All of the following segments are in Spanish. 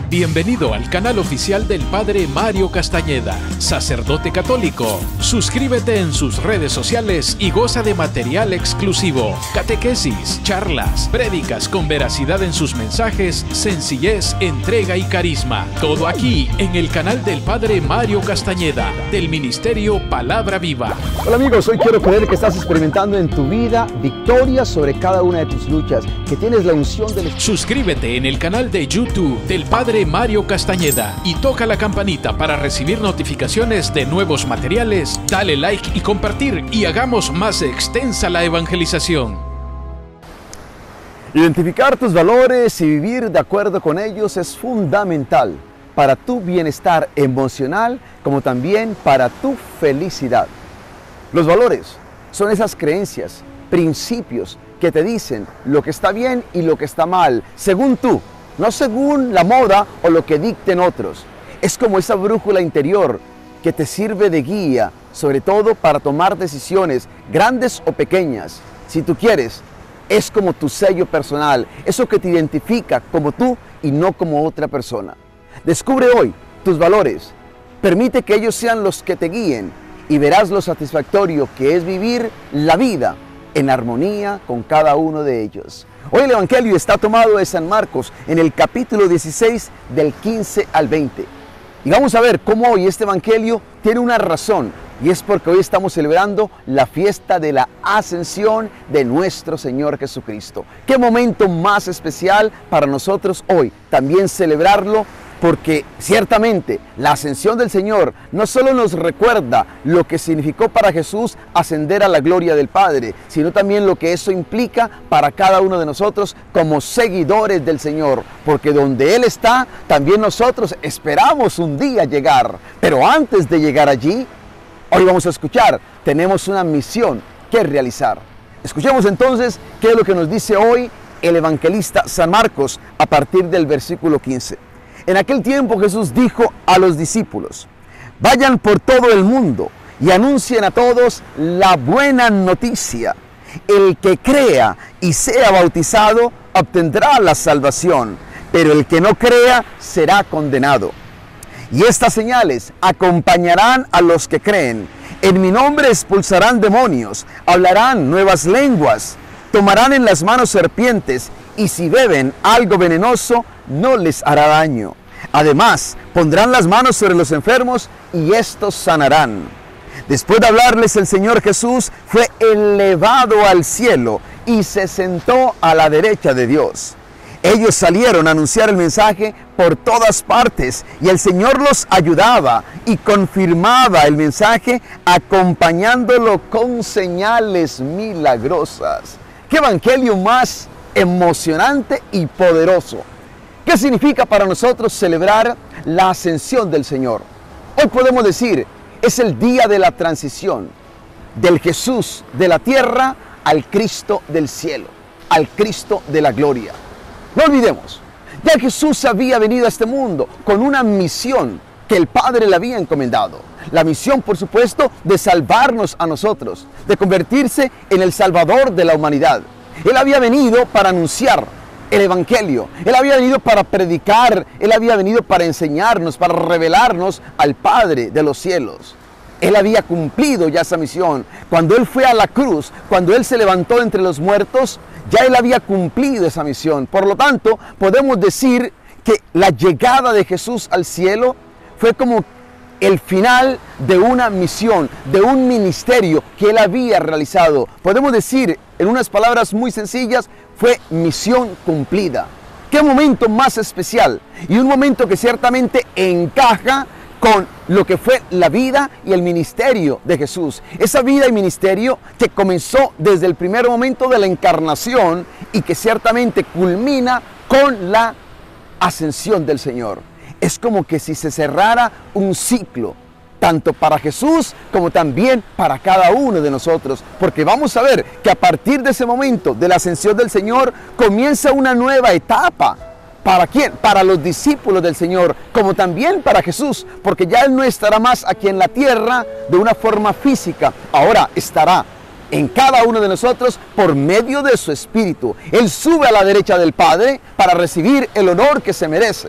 Bienvenido al canal oficial del Padre Mario Castañeda, sacerdote católico. Suscríbete en sus redes sociales y goza de material exclusivo, catequesis, charlas, prédicas con veracidad en sus mensajes, sencillez, entrega y carisma. Todo aquí en el canal del Padre Mario Castañeda, del Ministerio Palabra Viva. Hola amigos, hoy quiero creer que estás experimentando en tu vida victoria sobre cada una de tus luchas, que tienes la unción del Espíritu. Suscríbete en el canal de YouTube del Padre Mario Castañeda y toca la campanita para recibir notificaciones de nuevos materiales. Dale like y compartir y hagamos más extensa la evangelización. Identificar tus valores y vivir de acuerdo con ellos es fundamental para tu bienestar emocional como también para tu felicidad. Los valores son esas creencias, principios que te dicen lo que está bien y lo que está mal, según tú, no según la moda o lo que dicten otros. Es como esa brújula interior que te sirve de guía, sobre todo para tomar decisiones, grandes o pequeñas. Si tú quieres, es como tu sello personal, eso que te identifica como tú y no como otra persona. Descubre hoy tus valores, permite que ellos sean los que te guíen y verás lo satisfactorio que es vivir la vida en armonía con cada uno de ellos. Hoy el Evangelio está tomado de San Marcos en el capítulo 16 del 15 al 20. Y vamos a ver cómo hoy este Evangelio tiene una razón, y es porque hoy estamos celebrando la fiesta de la ascensión de nuestro Señor Jesucristo. Qué momento más especial para nosotros hoy, también celebrarlo, porque ciertamente la ascensión del Señor no solo nos recuerda lo que significó para Jesús ascender a la gloria del Padre, sino también lo que eso implica para cada uno de nosotros como seguidores del Señor, porque donde Él está, también nosotros esperamos un día llegar. Pero antes de llegar allí, hoy vamos a escuchar, tenemos una misión que realizar. Escuchemos entonces qué es lo que nos dice hoy el evangelista San Marcos a partir del versículo 15. En aquel tiempo Jesús dijo a los discípulos: vayan por todo el mundo y anuncien a todos la buena noticia. El que crea y sea bautizado obtendrá la salvación, pero el que no crea será condenado. Y estas señales acompañarán a los que creen. En mi nombre expulsarán demonios, hablarán nuevas lenguas, tomarán en las manos serpientes, y si beben algo venenoso, no les hará daño. Además, pondrán las manos sobre los enfermos y estos sanarán. Después de hablarles, el Señor Jesús fue elevado al cielo y se sentó a la derecha de Dios. Ellos salieron a anunciar el mensaje por todas partes y el Señor los ayudaba y confirmaba el mensaje acompañándolo con señales milagrosas. ¡Qué evangelio más emocionante y poderoso! ¿Qué significa para nosotros celebrar la ascensión del Señor? Hoy podemos decir, es el día de la transición del Jesús de la tierra al Cristo del cielo, al Cristo de la gloria. No olvidemos, ya Jesús había venido a este mundo con una misión que el Padre le había encomendado. La misión, por supuesto, de salvarnos a nosotros, de convertirse en el Salvador de la humanidad. Él había venido para anunciar el Evangelio. Él había venido para predicar. Él había venido para enseñarnos, para revelarnos al Padre de los cielos. Él había cumplido ya esa misión. Cuando Él fue a la cruz, cuando Él se levantó entre los muertos, ya Él había cumplido esa misión. Por lo tanto, podemos decir que la llegada de Jesús al cielo fue como el final de una misión, de un ministerio que Él había realizado. Podemos decir, en unas palabras muy sencillas, fue misión cumplida. ¡Qué momento más especial! Y un momento que ciertamente encaja con lo que fue la vida y el ministerio de Jesús. Esa vida y ministerio que comenzó desde el primer momento de la encarnación y que ciertamente culmina con la ascensión del Señor. Es como que si se cerrara un ciclo, tanto para Jesús como también para cada uno de nosotros, porque vamos a ver que a partir de ese momento de la ascensión del Señor comienza una nueva etapa. ¿Para quién? Para los discípulos del Señor, como también para Jesús, porque ya Él no estará más aquí en la tierra de una forma física, ahora estará en cada uno de nosotros por medio de su Espíritu. Él sube a la derecha del Padre para recibir el honor que se merece.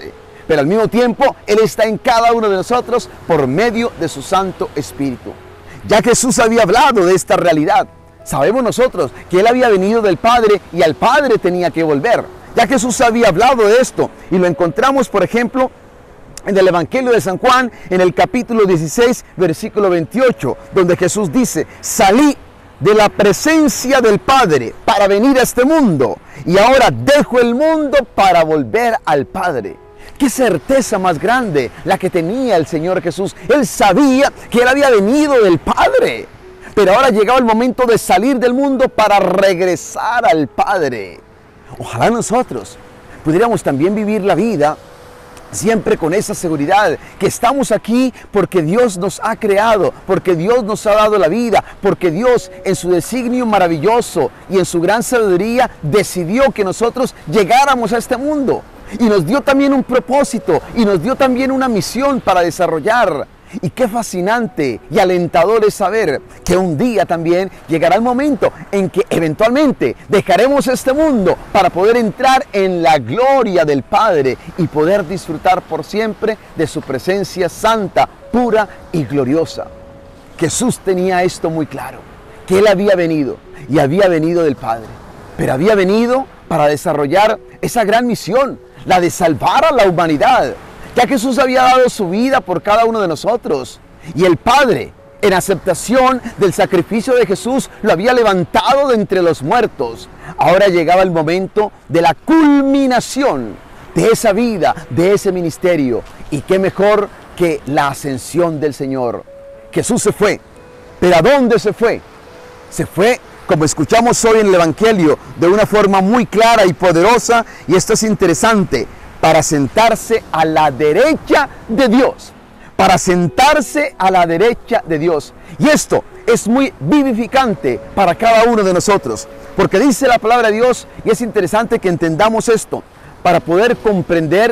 pero al mismo tiempo Él está en cada uno de nosotros por medio de su Santo Espíritu. Ya Jesús había hablado de esta realidad, sabemos nosotros que Él había venido del Padre y al Padre tenía que volver. Ya Jesús había hablado de esto y lo encontramos, por ejemplo, en el Evangelio de San Juan, en el capítulo 16, versículo 28, donde Jesús dice: salí de la presencia del Padre para venir a este mundo y ahora dejo el mundo para volver al Padre. Qué certeza más grande la que tenía el Señor Jesús. Él sabía que Él había venido del Padre, pero ahora llegaba el momento de salir del mundo para regresar al Padre. Ojalá nosotros pudiéramos también vivir la vida siempre con esa seguridad, que estamos aquí porque Dios nos ha creado, porque Dios nos ha dado la vida, porque Dios en su designio maravilloso y en su gran sabiduría decidió que nosotros llegáramos a este mundo. Y nos dio también un propósito y nos dio también una misión para desarrollar. Y qué fascinante y alentador es saber que un día también llegará el momento en que eventualmente dejaremos este mundo para poder entrar en la gloria del Padre y poder disfrutar por siempre de su presencia santa, pura y gloriosa. Jesús tenía esto muy claro, que Él había venido y había venido del Padre, pero había venido para desarrollar esa gran misión, la de salvar a la humanidad. Ya Jesús había dado su vida por cada uno de nosotros y el Padre, en aceptación del sacrificio de Jesús, lo había levantado de entre los muertos. Ahora llegaba el momento de la culminación de esa vida, de ese ministerio. Y qué mejor que la ascensión del Señor. Jesús se fue, pero ¿a dónde se fue? Se fue, como escuchamos hoy en el Evangelio, de una forma muy clara y poderosa, y esto es interesante, para sentarse a la derecha de Dios, para sentarse a la derecha de Dios. Y esto es muy vivificante para cada uno de nosotros, porque dice la palabra de Dios, y es interesante que entendamos esto, para poder comprender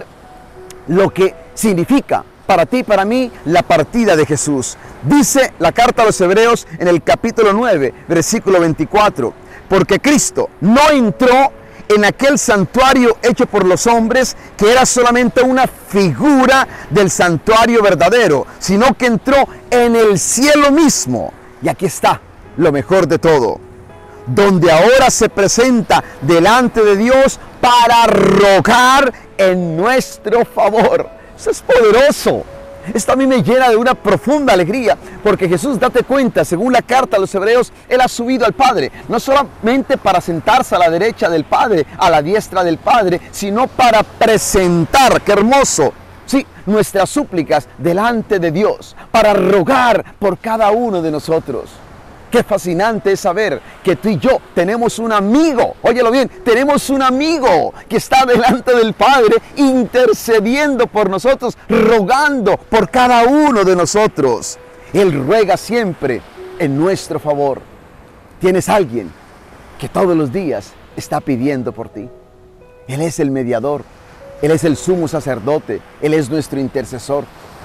lo que significa para ti y para mí la partida de Jesús. Dice la carta a los Hebreos en el capítulo 9, versículo 24, porque Cristo no entró en aquel santuario hecho por los hombres, que era solamente una figura del santuario verdadero, sino que entró en el cielo mismo. Y aquí está lo mejor de todo, donde ahora se presenta delante de Dios para rogar en nuestro favor. Eso es poderoso. Esto a mí me llena de una profunda alegría, porque Jesús, date cuenta, según la carta a los Hebreos, Él ha subido al Padre, no solamente para sentarse a la derecha del Padre, a la diestra del Padre, sino para presentar, qué hermoso, sí, nuestras súplicas delante de Dios, para rogar por cada uno de nosotros. Qué fascinante es saber que tú y yo tenemos un amigo, óyelo bien, tenemos un amigo que está delante del Padre intercediendo por nosotros, rogando por cada uno de nosotros. Él ruega siempre en nuestro favor. Tienes alguien que todos los días está pidiendo por ti. Él es el mediador, Él es el sumo sacerdote, Él es nuestro intercesor.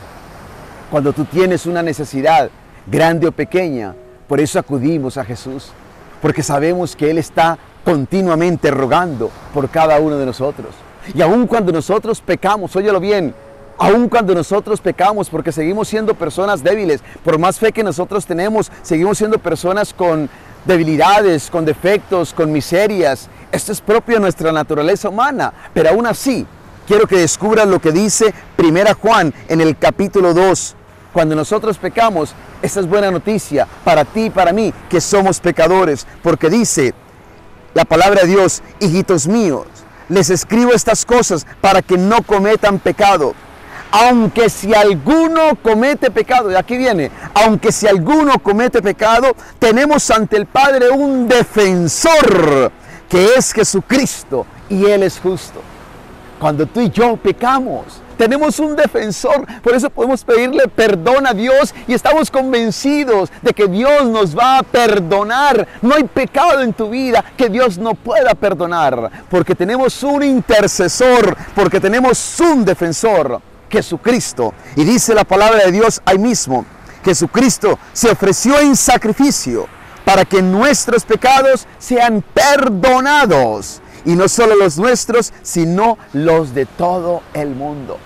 Cuando tú tienes una necesidad, grande o pequeña, por eso acudimos a Jesús, porque sabemos que Él está continuamente rogando por cada uno de nosotros. Y aun cuando nosotros pecamos, óyelo bien, aun cuando nosotros pecamos, porque seguimos siendo personas débiles, por más fe que nosotros tenemos, seguimos siendo personas con debilidades, con defectos, con miserias. Esto es propio de nuestra naturaleza humana, pero aún así, quiero que descubras lo que dice 1 Juan en el capítulo 2. Cuando nosotros pecamos, esta es buena noticia para ti y para mí, que somos pecadores, porque dice la palabra de Dios: hijitos míos, les escribo estas cosas para que no cometan pecado. Aunque si alguno comete pecado, y aquí viene, aunque si alguno comete pecado, tenemos ante el Padre un defensor, que es Jesucristo, y Él es justo. Cuando tú y yo pecamos, tenemos un defensor, por eso podemos pedirle perdón a Dios y estamos convencidos de que Dios nos va a perdonar. No hay pecado en tu vida que Dios no pueda perdonar, porque tenemos un intercesor, porque tenemos un defensor, Jesucristo. Y dice la palabra de Dios ahí mismo, Jesucristo se ofreció en sacrificio para que nuestros pecados sean perdonados. Y no solo los nuestros, sino los de todo el mundo.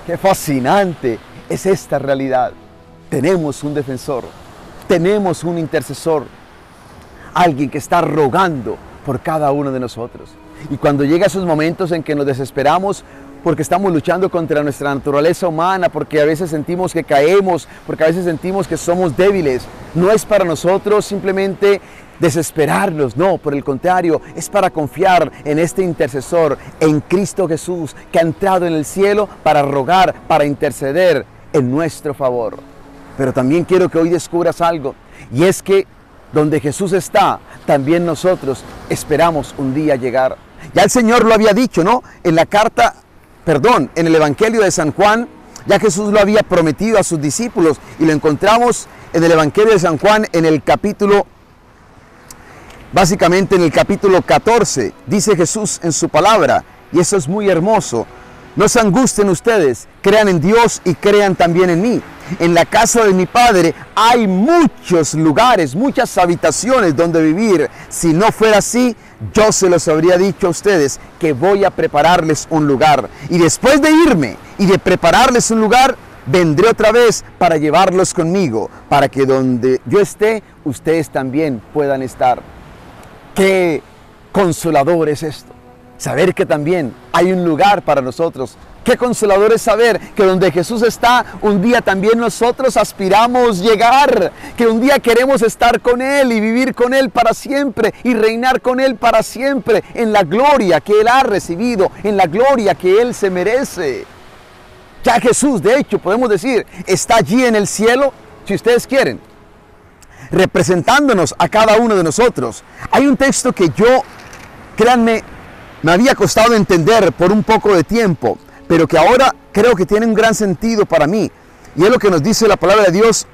Qué fascinante es esta realidad. Tenemos un defensor, tenemos un intercesor, alguien que está rogando por cada uno de nosotros. Y cuando llega esos momentos en que nos desesperamos porque estamos luchando contra nuestra naturaleza humana, porque a veces sentimos que caemos, porque a veces sentimos que somos débiles, no es para nosotros simplemente desesperarnos, no, por el contrario, es para confiar en este intercesor, en Cristo Jesús, que ha entrado en el cielo para rogar, para interceder en nuestro favor. Pero también quiero que hoy descubras algo, y es que donde Jesús está, también nosotros esperamos un día llegar. Ya el Señor lo había dicho, ¿no? En el Evangelio de San Juan, ya Jesús lo había prometido a sus discípulos, y lo encontramos en el Evangelio de San Juan en el capítulo, básicamente en el capítulo 14, dice Jesús en su palabra, y eso es muy hermoso: no se angustien ustedes, crean en Dios y crean también en mí. En la casa de mi Padre hay muchos lugares, muchas habitaciones donde vivir. Si no fuera así, yo se los habría dicho a ustedes que voy a prepararles un lugar. Y después de irme y de prepararles un lugar, vendré otra vez para llevarlos conmigo, para que donde yo esté, ustedes también puedan estar. Qué consolador es esto, saber que también hay un lugar para nosotros. Qué consolador es saber que donde Jesús está, un día también nosotros aspiramos llegar, que un día queremos estar con Él y vivir con Él para siempre y reinar con Él para siempre en la gloria que Él ha recibido, en la gloria que Él se merece. Ya Jesús, de hecho, podemos decir, está allí en el cielo, si ustedes quieren, representándonos a cada uno de nosotros. Hay un texto que yo, créanme, me había costado entender por un poco de tiempo, pero que ahora creo que tiene un gran sentido para mí. Y es lo que nos dice la palabra de Dios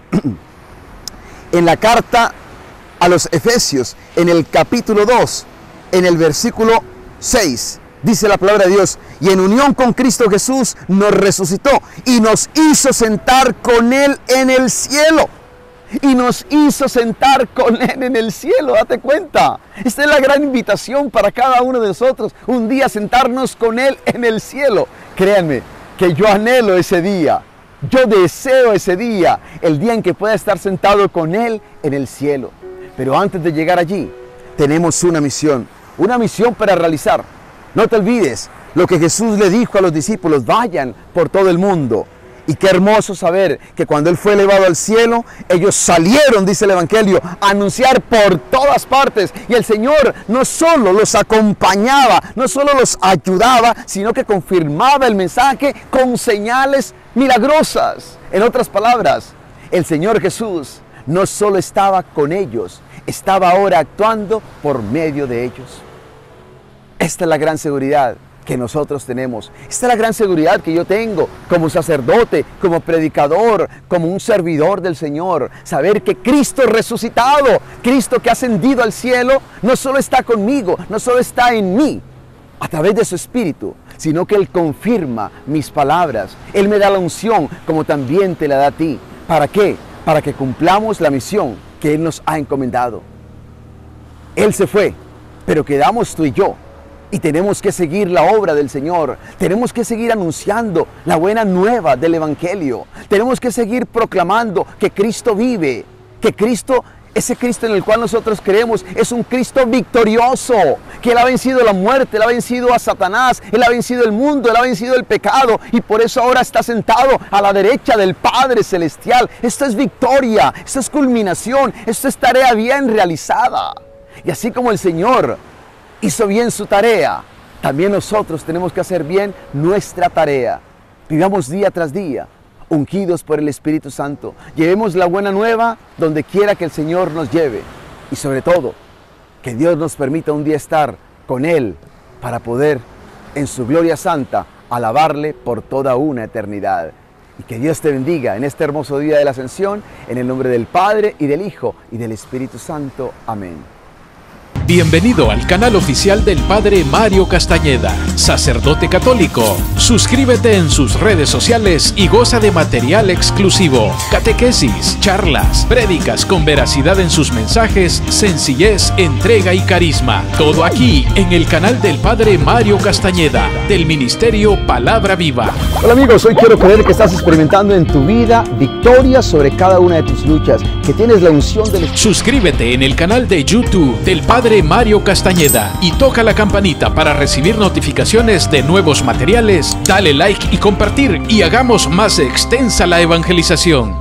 en la carta a los Efesios, en el capítulo 2, en el versículo 6. Dice la palabra de Dios: y en unión con Cristo Jesús nos resucitó y nos hizo sentar con Él en el cielo. Y nos hizo sentar con Él en el cielo, date cuenta. Esta es la gran invitación para cada uno de nosotros, un día sentarnos con Él en el cielo. Créanme que yo anhelo ese día, yo deseo ese día, el día en que pueda estar sentado con Él en el cielo. Pero antes de llegar allí, tenemos una misión para realizar. No te olvides lo que Jesús le dijo a los discípulos: vayan por todo el mundo. Y qué hermoso saber que cuando Él fue elevado al cielo, ellos salieron, dice el Evangelio, a anunciar por todas partes. Y el Señor no solo los acompañaba, no solo los ayudaba, sino que confirmaba el mensaje con señales milagrosas. En otras palabras, el Señor Jesús no solo estaba con ellos, estaba ahora actuando por medio de ellos. Esta es la gran seguridad que nosotros tenemos. Esta es la gran seguridad que yo tengo como sacerdote, como predicador, como un servidor del Señor. Saber que Cristo resucitado, Cristo que ha ascendido al cielo, no solo está conmigo, no solo está en mí a través de su Espíritu, sino que Él confirma mis palabras. Él me da la unción como también te la da a ti. ¿Para qué? Para que cumplamos la misión que Él nos ha encomendado. Él se fue, pero quedamos tú y yo. Y tenemos que seguir la obra del Señor. Tenemos que seguir anunciando la buena nueva del Evangelio. Tenemos que seguir proclamando que Cristo vive. Que Cristo, ese Cristo en el cual nosotros creemos, es un Cristo victorioso. Que Él ha vencido la muerte, Él ha vencido a Satanás, Él ha vencido el mundo, Él ha vencido el pecado. Y por eso ahora está sentado a la derecha del Padre Celestial. Esto es victoria, esto es culminación, esto es tarea bien realizada. Y así como el Señor hizo bien su tarea, también nosotros tenemos que hacer bien nuestra tarea. Vivamos día tras día, ungidos por el Espíritu Santo. Llevemos la buena nueva donde quiera que el Señor nos lleve. Y sobre todo, que Dios nos permita un día estar con Él para poder, en su gloria santa, alabarle por toda una eternidad. Y que Dios te bendiga en este hermoso día de la Ascensión, en el nombre del Padre, y del Hijo, y del Espíritu Santo. Amén. Bienvenido al canal oficial del Padre Mario Castañeda, sacerdote católico. Suscríbete en sus redes sociales y goza de material exclusivo, catequesis, charlas, prédicas con veracidad en sus mensajes, sencillez, entrega y carisma. Todo aquí en el canal del Padre Mario Castañeda, del Ministerio Palabra Viva. Hola amigos, hoy quiero creer que estás experimentando en tu vida victoria sobre cada una de tus luchas, que tienes la unción del Espíritu. Suscríbete en el canal de YouTube del Padre Mario Castañeda y toca la campanita para recibir notificaciones de nuevos materiales. Dale like y compartir y hagamos más extensa la evangelización.